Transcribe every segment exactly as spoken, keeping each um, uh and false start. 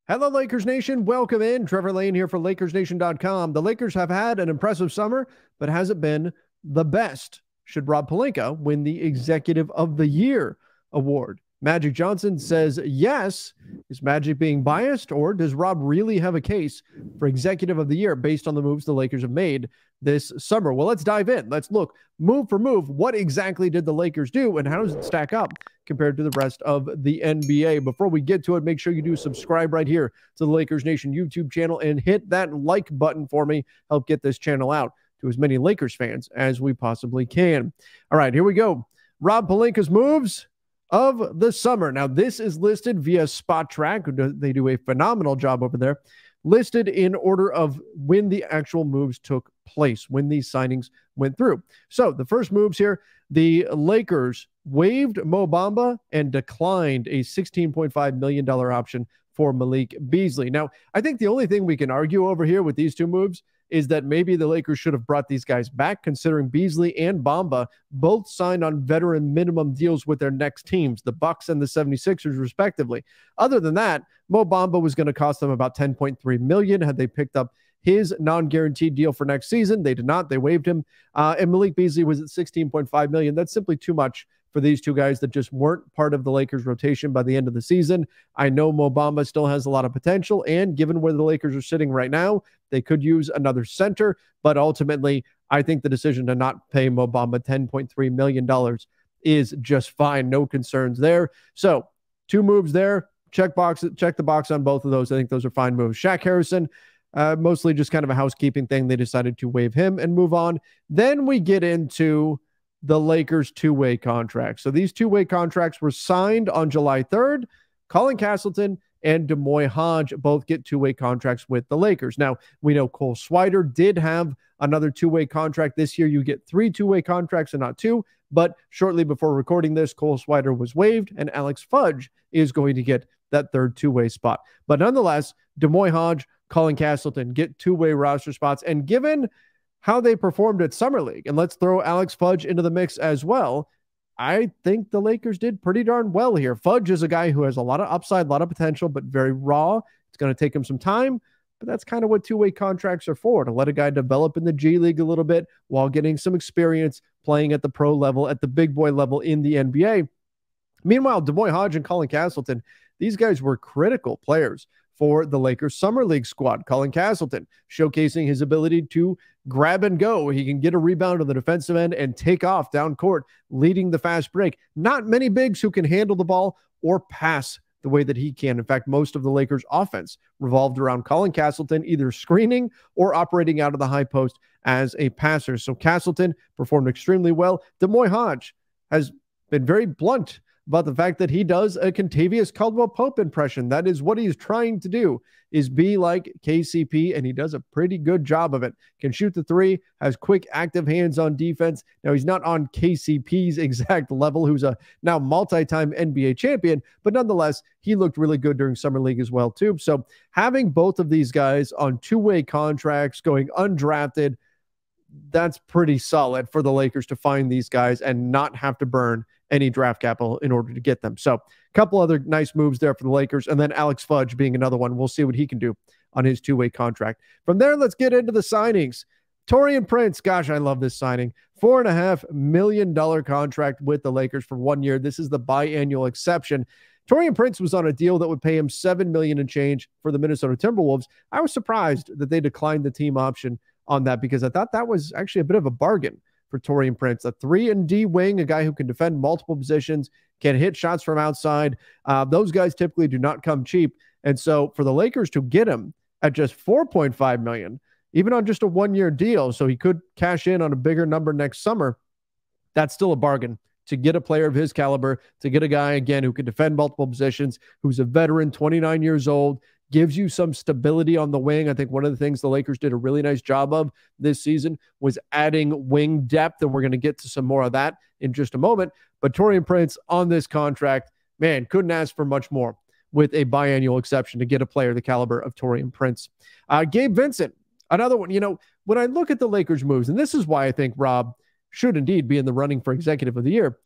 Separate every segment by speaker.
Speaker 1: Hello, Lakers Nation. Welcome in. Trevor Lane here for Lakers Nation dot com. The Lakers have had an impressive summer, but has it been the best? Should Rob Pelinka win the Executive of the Year award? Magic Johnson says yes. Is Magic being biased, or does Rob really have a case for Executive of the Year based on the moves the Lakers have made this summer? Well, let's dive in. Let's look move for move. What exactly did the Lakers do, and how does it stack up compared to the rest of the N B A? Before we get to it, make sure you do subscribe right here to the Lakers Nation YouTube channel and hit that like button for me. Help get this channel out to as many Lakers fans as we possibly can. All right, here we go. Rob Pelinka's moves of the summer. Now, this is listed via Spot Track. They do a phenomenal job over there. Listed in order of when the actual moves took place, when these signings went through. So the first moves here, the Lakers waived Mo Bamba and declined a sixteen point five million dollars option for Malik Beasley. Now, I think the only thing we can argue over here with these two moves is that maybe the Lakers should have brought these guys back, considering Beasley and Bamba both signed on veteran minimum deals with their next teams, the Bucks and the seventy-sixers, respectively. Other than that, Mo Bamba was going to cost them about ten point three million dollars had they picked up his non-guaranteed deal for next season. They did not. They waived him. Uh, and Malik Beasley was at sixteen point five million dollars. That's simply too much for these two guys that just weren't part of the Lakers rotation by the end of the season. I know Mo Bamba still has a lot of potential, and given where the Lakers are sitting right now, they could use another center, but ultimately, I think the decision to not pay Mo Bamba ten point three million dollars is just fine. No concerns there. So two moves there. Check box, check the box on both of those. I think those are fine moves. Shaq Harrison, uh, mostly just kind of a housekeeping thing. They decided to waive him and move on. Then we get into the Lakers two-way contracts. So these two-way contracts were signed on July third. Colin Castleton and Demoy Hodge both get two-way contracts with the Lakers. Now, we know Cole Swider did have another two-way contract. This year, you get three two-way contracts and not two. But shortly before recording this, Cole Swider was waived, and Alex Fudge is going to get that third two-way spot. But nonetheless, Demoy Hodge, Colin Castleton get two-way roster spots. And given how they performed at Summer League, and let's throw Alex Fudge into the mix as well, I think the Lakers did pretty darn well here. Fudge is a guy who has a lot of upside, a lot of potential, but very raw. It's going to take him some time, but that's kind of what two-way contracts are for, to let a guy develop in the G League a little bit while getting some experience playing at the pro level, at the big boy level in the N B A. Meanwhile, Demoy Hodge and Colin Castleton, these guys were critical players for the Lakers Summer League squad. Colin Castleton showcasing his ability to grab and go. He can get a rebound on the defensive end and take off down court, leading the fast break. Not many bigs who can handle the ball or pass the way that he can. In fact, most of the Lakers offense revolved around Colin Castleton, either screening or operating out of the high post as a passer. So Castleton performed extremely well. Demoy Hodge has been very blunt about the fact that he does a Kentavious Caldwell-Pope impression. That is what he's trying to do, is be like K C P, and he does a pretty good job of it. Can shoot the three, has quick, active hands on defense. Now, he's not on K C P's exact level, who's a now multi-time N B A champion, but nonetheless, he looked really good during Summer League as well, too. So having both of these guys on two-way contracts, going undrafted, that's pretty solid for the Lakers to find these guys and not have to burn any draft capital in order to get them. So a couple other nice moves there for the Lakers, and then Alex Fudge being another one. We'll see what he can do on his two-way contract. From there, let's get into the signings. Taurean Prince, gosh, I love this signing. Four and a half million dollar contract with the Lakers for one year. This is the biannual exception. Taurean Prince was on a deal that would pay him seven million dollars and change for the Minnesota Timberwolves. I was surprised that they declined the team option on that, because I thought that was actually a bit of a bargain for Taurean Prince. A three and D wing, a guy who can defend multiple positions, can hit shots from outside. Uh, those guys typically do not come cheap. And so for the Lakers to get him at just four point five million dollars, even on just a one-year deal, so he could cash in on a bigger number next summer, that's still a bargain. To get a player of his caliber, to get a guy, again, who can defend multiple positions, who's a veteran, twenty-nine years old, gives you some stability on the wing. I think one of the things the Lakers did a really nice job of this season was adding wing depth, and we're going to get to some more of that in just a moment. But Taurean Prince on this contract, man, couldn't ask for much more with a biannual exception to get a player the caliber of Taurean Prince. Uh, Gabe Vincent, another one. You know, when I look at the Lakers moves, and this is why I think Rob should indeed be in the running for Executive of the Year,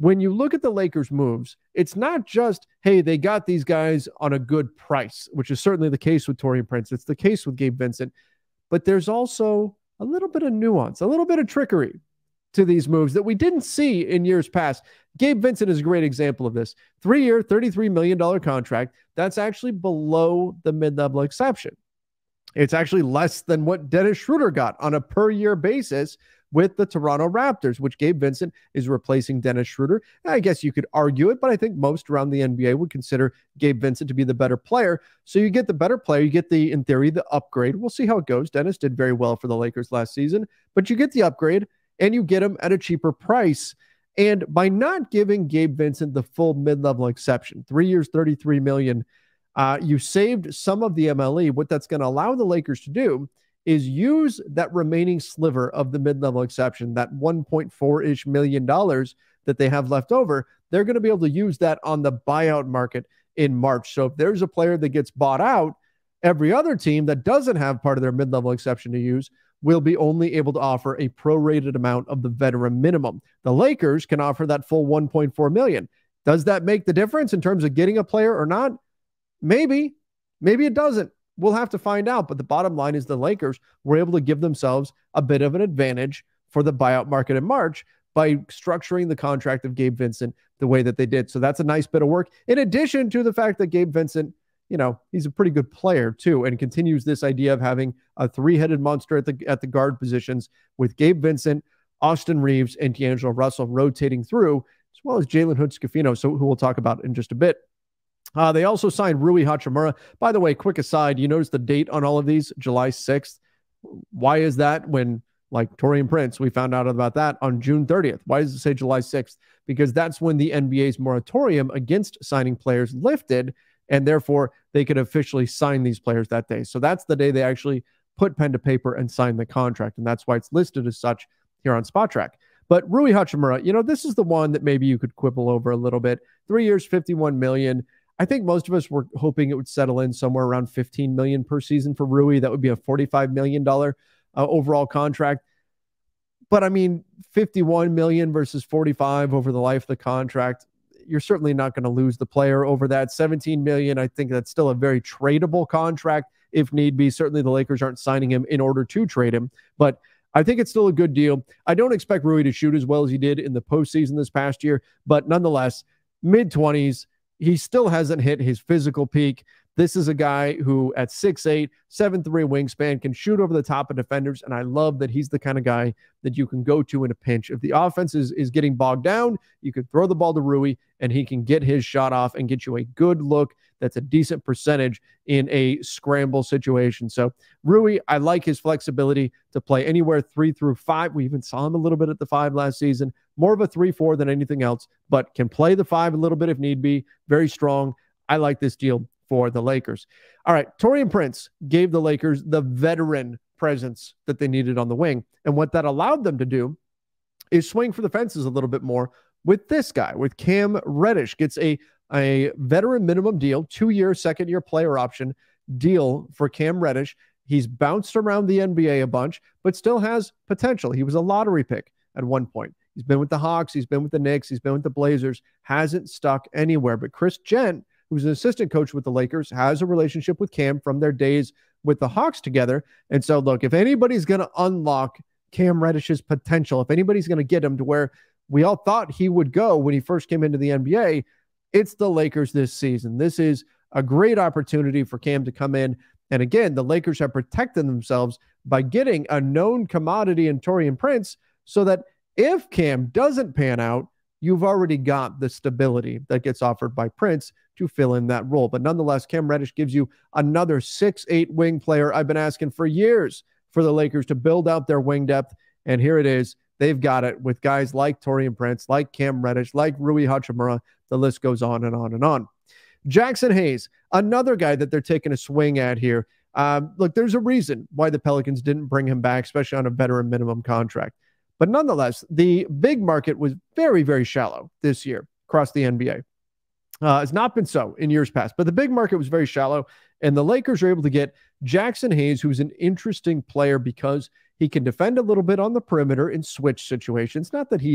Speaker 1: when you look at the Lakers' moves, it's not just, hey, they got these guys on a good price, which is certainly the case with Taurean Prince. It's the case with Gabe Vincent. But there's also a little bit of nuance, a little bit of trickery to these moves that we didn't see in years past. Gabe Vincent is a great example of this. Three-year, thirty-three million dollars contract. That's actually below the mid-level exception. It's actually less than what Dennis Schroeder got on a per-year basis with the Toronto Raptors, which Gabe Vincent is replacing Dennis Schroeder. I guess you could argue it, but I think most around the N B A would consider Gabe Vincent to be the better player. So you get the better player, you get the, in theory, the upgrade. We'll see how it goes. Dennis did very well for the Lakers last season, but you get the upgrade and you get him at a cheaper price. And by not giving Gabe Vincent the full mid-level exception, three years, thirty-three million dollars, uh, you saved some of the M L E. What that's going to allow the Lakers to do is use that remaining sliver of the mid-level exception, that one point four-ish million dollars that they have left over. They're going to be able to use that on the buyout market in March. So if there's a player that gets bought out, every other team that doesn't have part of their mid-level exception to use will be only able to offer a prorated amount of the veteran minimum. The Lakers can offer that full one point four million dollars. Does that make the difference in terms of getting a player or not? Maybe. Maybe it doesn't. We'll have to find out. But the bottom line is the Lakers were able to give themselves a bit of an advantage for the buyout market in March by structuring the contract of Gabe Vincent the way that they did. So that's a nice bit of work. In addition to the fact that Gabe Vincent, you know, he's a pretty good player too, and continues this idea of having a three-headed monster at the at the guard positions with Gabe Vincent, Austin Reeves, and D'Angelo Russell rotating through, as well as Jalen Hood-Schifino, so who we'll talk about in just a bit. Uh, they also signed Rui Hachimura. By the way, quick aside, you notice the date on all of these, July sixth. Why is that when, like Taurean Prince, we found out about that on June thirtieth? Why does it say July sixth? Because that's when the N B A's moratorium against signing players lifted, and therefore they could officially sign these players that day. So that's the day they actually put pen to paper and sign the contract, and that's why it's listed as such here on Spot Track. But Rui Hachimura, you know, this is the one that maybe you could quibble over a little bit. Three years, fifty-one million dollars. I think most of us were hoping it would settle in somewhere around fifteen million dollars per season for Rui. That would be a forty-five million dollars uh, overall contract. But I mean, fifty-one million dollars versus forty-five over the life of the contract, you're certainly not going to lose the player over that. seventeen million dollars, I think that's still a very tradable contract if need be. Certainly the Lakers aren't signing him in order to trade him, but I think it's still a good deal. I don't expect Rui to shoot as well as he did in the postseason this past year, but nonetheless, mid-twenties, he still hasn't hit his physical peak. This is a guy who at six eight, seven three wingspan can shoot over the top of defenders, and I love that he's the kind of guy that you can go to in a pinch. If the offense is, is getting bogged down, you can throw the ball to Rui, and he can get his shot off and get you a good look that's a decent percentage in a scramble situation. So Rui, I like his flexibility to play anywhere three through five. We even saw him a little bit at the five last season. More of a three four than anything else, but can play the five a little bit if need be. Very strong. I like this deal for the Lakers. All right, Taurean Prince gave the Lakers the veteran presence that they needed on the wing. And what that allowed them to do is swing for the fences a little bit more with this guy, with Cam Reddish. Gets a, a veteran minimum deal, two-year, second-year player option deal for Cam Reddish. He's bounced around the N B A a bunch, but still has potential. He was a lottery pick at one point. He's been with the Hawks. He's been with the Knicks. He's been with the Blazers. Hasn't stuck anywhere. But Chris Gent, who's an assistant coach with the Lakers, has a relationship with Cam from their days with the Hawks together. And so, look, if anybody's going to unlock Cam Reddish's potential, if anybody's going to get him to where we all thought he would go when he first came into the N B A, it's the Lakers this season. This is a great opportunity for Cam to come in. And again, the Lakers have protected themselves by getting a known commodity in Taurean Prince so that if Cam doesn't pan out, you've already got the stability that gets offered by Prince to fill in that role. But nonetheless, Cam Reddish gives you another six eight wing player. I've been asking for years for the Lakers to build out their wing depth, and here it is. They've got it with guys like Taurean Prince, like Cam Reddish, like Rui Hachimura. The list goes on and on and on. Jackson Hayes, another guy that they're taking a swing at here. Um, look, there's a reason why the Pelicans didn't bring him back, especially on a veteran minimum contract. But nonetheless, the big market was very, very shallow this year across the N B A. Uh, it's not been so in years past, but the big market was very shallow, and the Lakers are able to get Jackson Hayes, who's an interesting player because he can defend a little bit on the perimeter in switch situations. Not that he's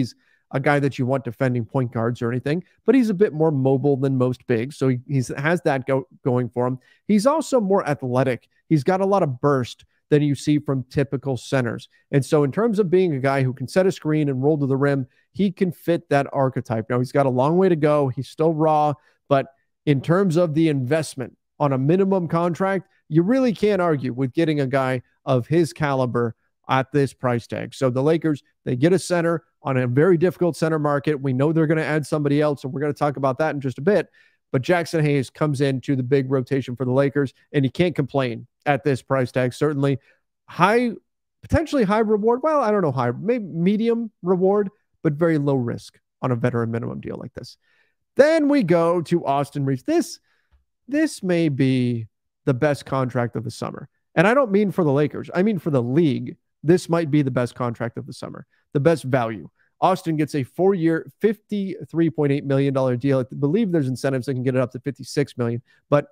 Speaker 1: a guy that you want defending point guards or anything, but he's a bit more mobile than most bigs. So he he's, has that go, going for him. He's also more athletic. He's got a lot of burst than you see from typical centers. And so in terms of being a guy who can set a screen and roll to the rim, he can fit that archetype. Now, he's got a long way to go. He's still raw, but in terms of the investment on a minimum contract, you really can't argue with getting a guy of his caliber at this price tag. So the Lakers, they get a center on a very difficult center market. We know they're going to add somebody else, and we're going to talk about that in just a bit. But Jackson Hayes comes into the big rotation for the Lakers, and you can't complain at this price tag. Certainly high, potentially high reward. Well, I don't know, high, maybe medium reward, but very low risk on a veteran minimum deal like this. Then we go to Austin Reeves. This, this may be the best contract of the summer. And I don't mean for the Lakers. I mean for the league. This might be the best contract of the summer, the best value. Austin gets a four-year, fifty-three point eight million dollars deal. I believe there's incentives that can get it up to fifty-six million dollars. But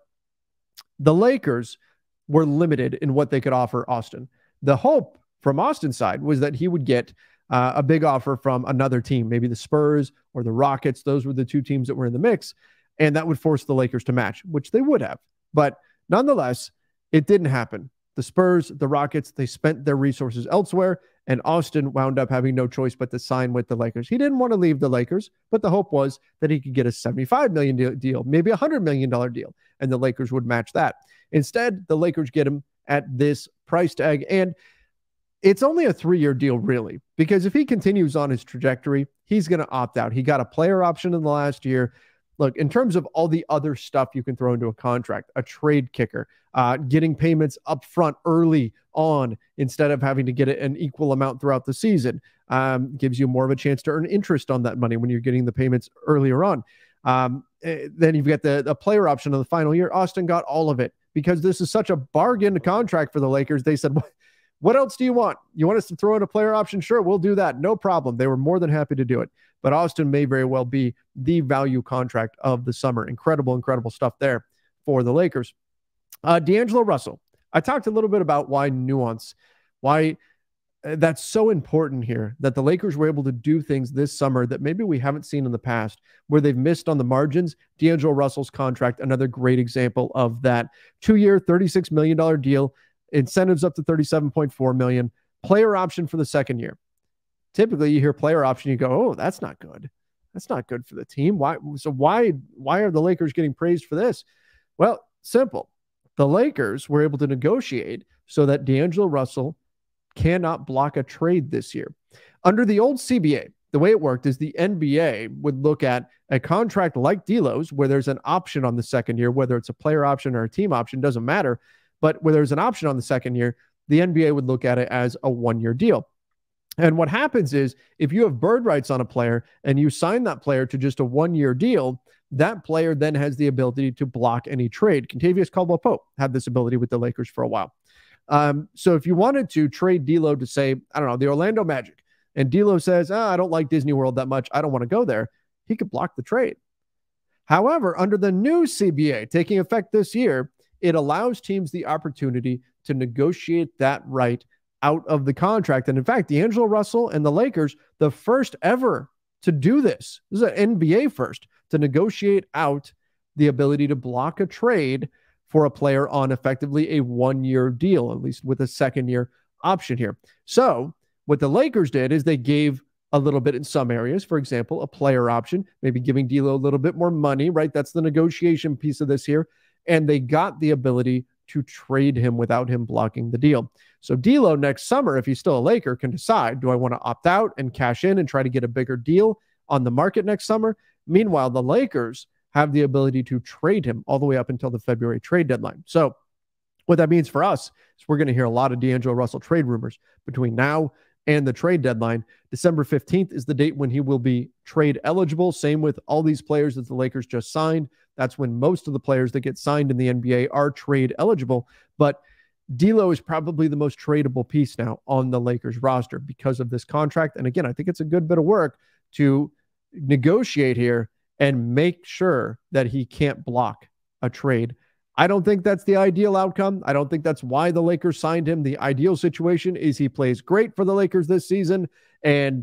Speaker 1: the Lakers were limited in what they could offer Austin. The hope from Austin's side was that he would get uh, a big offer from another team, maybe the Spurs or the Rockets. Those were the two teams that were in the mix, and that would force the Lakers to match, which they would have. But nonetheless, it didn't happen. The Spurs, the Rockets, they spent their resources elsewhere, and Austin wound up having no choice but to sign with the Lakers. He didn't want to leave the Lakers, but the hope was that he could get a seventy-five million dollars deal, maybe a one hundred million dollars deal, and the Lakers would match that. Instead, the Lakers get him at this price tag, and it's only a three-year deal, really, because if he continues on his trajectory, he's going to opt out. He got a player option in the last year. Look, in terms of all the other stuff you can throw into a contract, a trade kicker, uh, getting payments up front early on instead of having to get it an equal amount throughout the season, um, gives you more of a chance to earn interest on that money when you're getting the payments earlier on. Um, then you've got the, the player option of the final year. Austin got all of it because this is such a bargain contract for the Lakers. They said, what, what else do you want? You want us to throw in a player option? Sure, we'll do that. No problem. They were more than happy to do it. But Austin may very well be the value contract of the summer. Incredible, incredible stuff there for the Lakers. Uh, D'Angelo Russell. I talked a little bit about why nuance, why that's so important here, that the Lakers were able to do things this summer that maybe we haven't seen in the past, where they've missed on the margins. D'Angelo Russell's contract, another great example of that. Two-year, thirty-six million dollars deal, incentives up to thirty-seven point four million dollars, player option for the second year. Typically, you hear player option, you go, oh, that's not good. That's not good for the team. Why? So why, why are the Lakers getting praised for this? Well, simple. The Lakers were able to negotiate so that D'Angelo Russell cannot block a trade this year. Under the old C B A, the way it worked is the N B A would look at a contract like D'Lo's, where there's an option on the second year, whether it's a player option or a team option, doesn't matter. But where there's an option on the second year, the N B A would look at it as a one-year deal. And what happens is if you have bird rights on a player and you sign that player to just a one-year deal, that player then has the ability to block any trade. Kentavious Caldwell-Pope had this ability with the Lakers for a while. Um, so if you wanted to trade D'Lo to, say, I don't know, the Orlando Magic, and D'Lo says, oh, I don't like Disney World that much, I don't want to go there, he could block the trade. However, under the new C B A taking effect this year, it allows teams the opportunity to negotiate that right out of the contract. And in fact, D'Angelo Russell and the Lakers, the first ever to do this, this is an N B A first, to negotiate out the ability to block a trade for a player on effectively a one-year deal, at least with a second-year option here. So what the Lakers did is they gave a little bit in some areas, for example, a player option, maybe giving D'Lo a little bit more money, right? That's the negotiation piece of this here. And they got the ability to trade him without him blocking the deal. So D'Lo next summer, if he's still a Laker, can decide, do I want to opt out and cash in and try to get a bigger deal on the market next summer? Meanwhile, the Lakers have the ability to trade him all the way up until the February trade deadline. So what that means for us is we're going to hear a lot of D'Angelo Russell trade rumors between now and the trade deadline. December fifteenth is the date when he will be trade eligible. Same with all these players that the Lakers just signed. That's when most of the players that get signed in the N B A are trade eligible. But D'Lo is probably the most tradable piece now on the Lakers roster because of this contract. And again, I think it's a good bit of work to negotiate here and make sure that he can't block a trade. I don't think that's the ideal outcome. I don't think that's why the Lakers signed him. The ideal situation is he plays great for the Lakers this season, and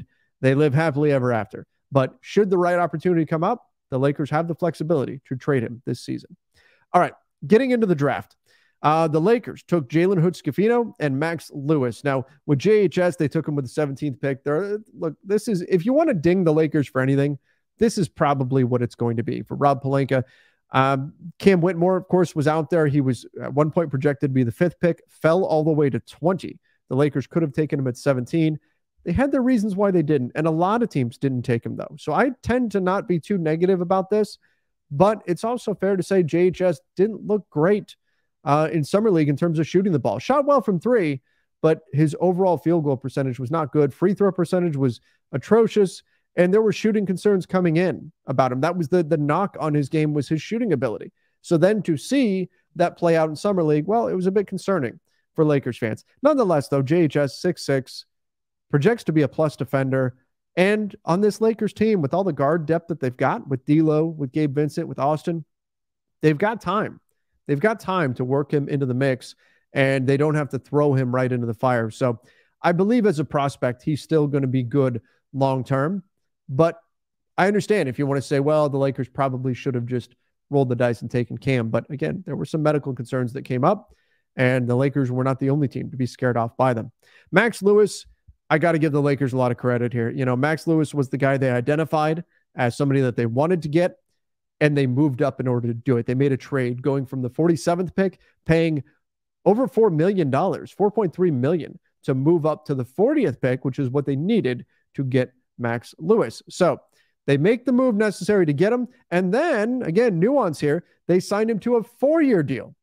Speaker 1: they live happily ever after. But should the right opportunity come up, the Lakers have the flexibility to trade him this season. All right, getting into the draft. Uh, the Lakers took Jalen Hood-Schifino and Max Lewis. Now, with J H S, they took him with the seventeenth pick. There, look, this is, if you want to ding the Lakers for anything, this is probably what it's going to be. For Rob Pelinka, um, Cam Whitmore, of course, was out there. He was at one point projected to be the fifth pick, fell all the way to twenty. The Lakers could have taken him at seventeen. They had their reasons why they didn't, and a lot of teams didn't take him, though. So I tend to not be too negative about this, but it's also fair to say J H S didn't look great Uh, in Summer League in terms of shooting the ball. Shot well from three, but his overall field goal percentage was not good. Free throw percentage was atrocious, and there were shooting concerns coming in about him. That was the, the knock on his game, was his shooting ability. So then to see that play out in Summer League, well, it was a bit concerning for Lakers fans. Nonetheless, though, J H S, six six, projects to be a plus defender. And on this Lakers team, with all the guard depth that they've got, with D'Lo, with Gabe Vincent, with Austin, they've got time. They've got time to work him into the mix, and they don't have to throw him right into the fire. So I believe as a prospect, he's still going to be good long-term. But I understand if you want to say, well, the Lakers probably should have just rolled the dice and taken Cam. But again, there were some medical concerns that came up, and the Lakers were not the only team to be scared off by them. Max Lewis, I got to give the Lakers a lot of credit here. You know, Max Lewis was the guy they identified as somebody that they wanted to get, and they moved up in order to do it. They made a trade going from the forty-seventh pick, paying over four million dollars, four point three million dollars, to move up to the fortieth pick, which is what they needed to get Max Lewis. So they make the move necessary to get him. And then, again, nuance here, they signed him to a four-year deal,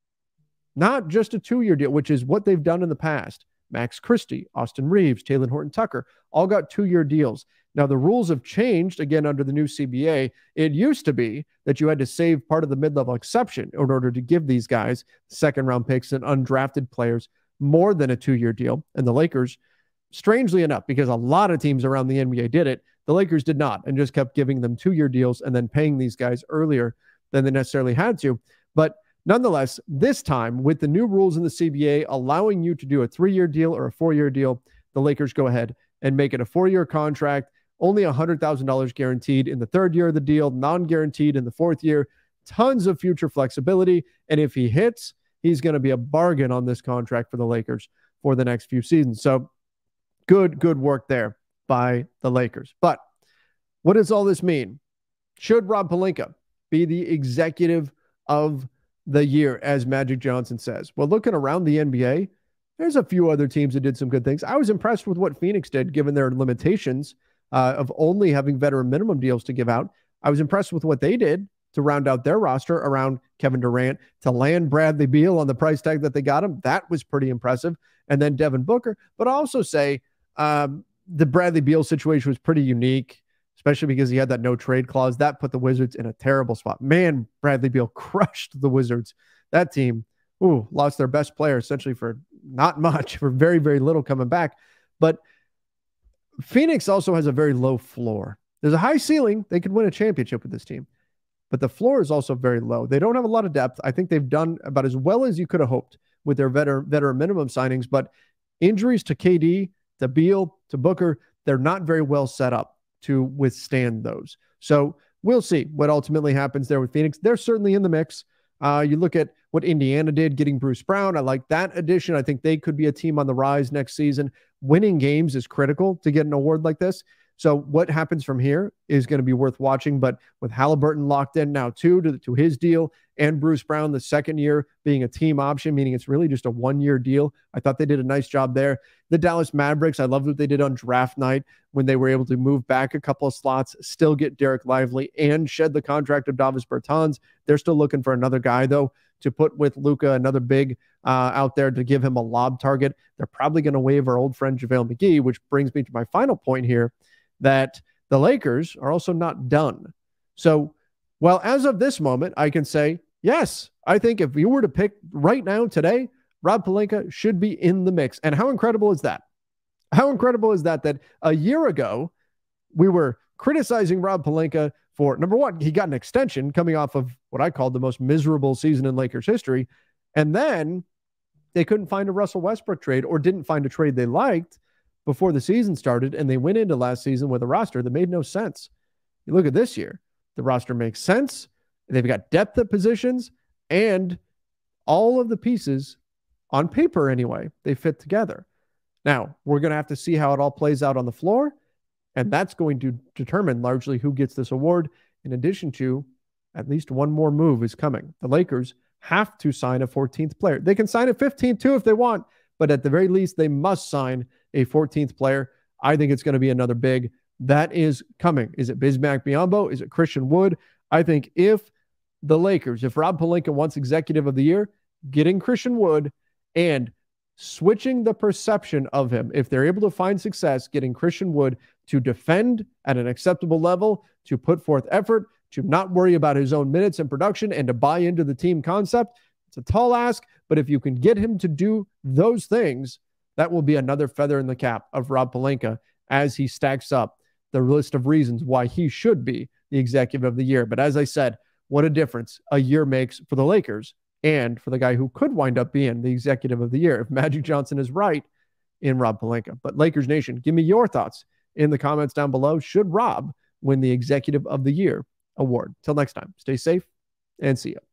Speaker 1: not just a two-year deal, which is what they've done in the past. Max Christie, Austin Reeves, Taylor Horton-Tucker, all got two-year deals. Now, the rules have changed, again, under the new C B A. It used to be that you had to save part of the mid-level exception in order to give these guys second-round picks and undrafted players more than a two-year deal. And the Lakers, strangely enough, because a lot of teams around the N B A did it, the Lakers did not, and just kept giving them two-year deals and then paying these guys earlier than they necessarily had to. But nonetheless, this time, with the new rules in the C B A allowing you to do a three-year deal or a four-year deal, the Lakers go ahead and make it a four-year contract, only one hundred thousand dollars guaranteed in the third year of the deal, non-guaranteed in the fourth year, tons of future flexibility. And if he hits, he's going to be a bargain on this contract for the Lakers for the next few seasons. So good, good work there by the Lakers. But what does all this mean? Should Rob Pelinka be the executive of the year, as Magic Johnson says? Well, looking around the N B A, there's a few other teams that did some good things. I was impressed with what Phoenix did, given their limitations uh, of only having veteran minimum deals to give out. I was impressed with what they did to round out their roster around Kevin Durant, to land Bradley Beal on the price tag that they got him. That was pretty impressive. And then Devin Booker. But I'll also say um, the Bradley Beal situation was pretty unique, especially because he had that no trade clause. That put the Wizards in a terrible spot. Man, Bradley Beal crushed the Wizards. That team, ooh, lost their best player essentially for not much, for very, very little coming back. But Phoenix also has a very low floor. There's a high ceiling. They could win a championship with this team, but the floor is also very low. They don't have a lot of depth. I think they've done about as well as you could have hoped with their veteran, veteran minimum signings, but injuries to K D, to Beal, to Booker, they're not very well set up to withstand those. So we'll see what ultimately happens there with Phoenix. They're certainly in the mix. Uh, you look at what Indiana did, getting Bruce Brown. I like that addition. I think they could be a team on the rise next season. Winning games is critical to get an award like this. So what happens from here is going to be worth watching. But with Halliburton locked in now too to, to his deal, and Bruce Brown the second year being a team option, meaning it's really just a one-year deal, I thought they did a nice job there. The Dallas Mavericks, I loved what they did on draft night when they were able to move back a couple of slots, still get Derek Lively, and shed the contract of Davis Bertans. They're still looking for another guy, though, to put with Luka, another big uh, out there to give him a lob target. They're probably going to waive our old friend JaVale McGee, which brings me to my final point here, that the Lakers are also not done. So, well, as of this moment, I can say, yes, I think if you were to pick right now, today, Rob Pelinka should be in the mix. And how incredible is that? How incredible is that, that a year ago, we were criticizing Rob Pelinka for, number one, he got an extension coming off of what I called the most miserable season in Lakers history. And then they couldn't find a Russell Westbrook trade, or didn't find a trade they liked. before the season started, and they went into last season with a roster that made no sense. You look at this year, the roster makes sense. They've got depth at positions, and all of the pieces, on paper anyway, they fit together. Now, we're going to have to see how it all plays out on the floor, and that's going to determine largely who gets this award, in addition to at least one more move is coming. The Lakers have to sign a fourteenth player. They can sign a fifteenth too if they want, but at the very least, they must sign a fourteenth player. I think it's going to be another big. That is coming. Is it Bismack Biyombo? Is it Christian Wood? I think if the Lakers, if Rob Pelinka wants Executive of the Year, getting Christian Wood and switching the perception of him, if they're able to find success getting Christian Wood to defend at an acceptable level, to put forth effort, to not worry about his own minutes and production, and to buy into the team concept, it's a tall ask, but if you can get him to do those things, that will be another feather in the cap of Rob Pelinka as he stacks up the list of reasons why he should be the Executive of the Year. But as I said, what a difference a year makes for the Lakers and for the guy who could wind up being the Executive of the Year if Magic Johnson is right in Rob Pelinka. But Lakers Nation, give me your thoughts in the comments down below. Should Rob win the Executive of the Year award? Till next time, stay safe and see you.